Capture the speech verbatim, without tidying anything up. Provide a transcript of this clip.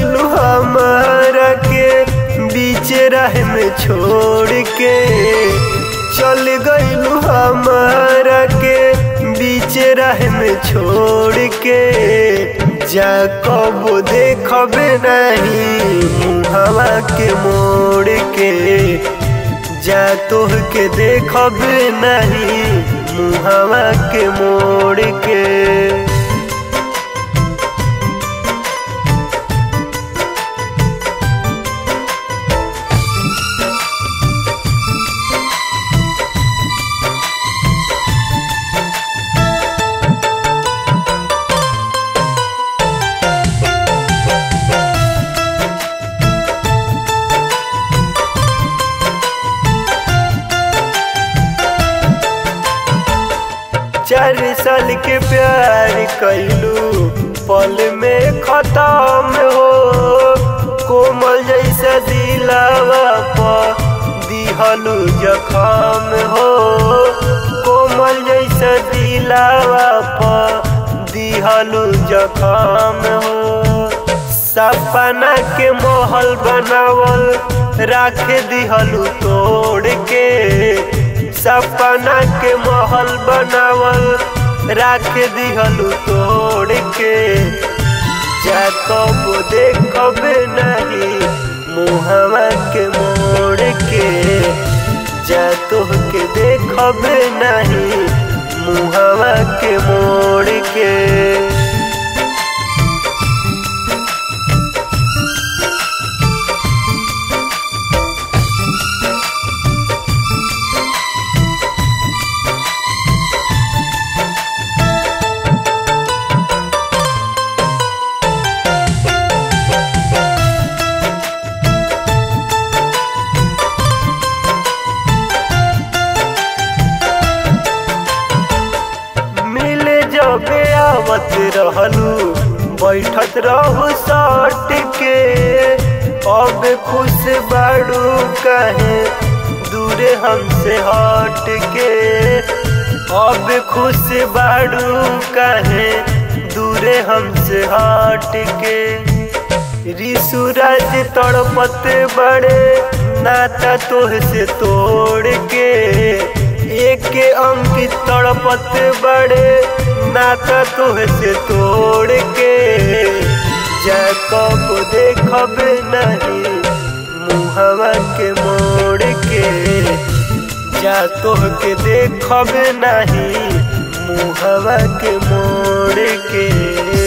गइलू हमारा के बीच राह में छोड़ के, चल गइलू हमारा के बीच राह में छोड़ के। जा कबो देखबे नहीं मुहवा के मोड़ के, जा तोह के देखबे नहीं मुहवा के मोड़ के। चार साल के प्यार कैलू पल में खत्म हो, कोमल जैसा दिलावा पर दिहलू जखम हो, कोमल जैसा दिलावा पर दिहलू जखम हो। सपना के महल बनावल राख दिहलू तोड़ के, सपना के महल बनावल राख दिहलू तोड़ के। जा कबो देखबे नहीं मुहवा के मोड़ के, जा तोह के देखबे नहीं मुहवा के मोड़ के। जबे आवत रहलू बैठत रहू सट के, अब खुश बाड़ू कहे दूरे हमसे हट के, अब खुश बाड़ू कहे दूरे हमसे हट के। ऋषुराज तड़पत बड़े नाता तोह से तोड़ के, एक अंकित तड़पत बड़े नाता तोह से तोड़ के। जा कबो देखबे नहीं मुहवा के मोड़ के, जा तोह के देखबे नहीं मुहवा के मोड़ के।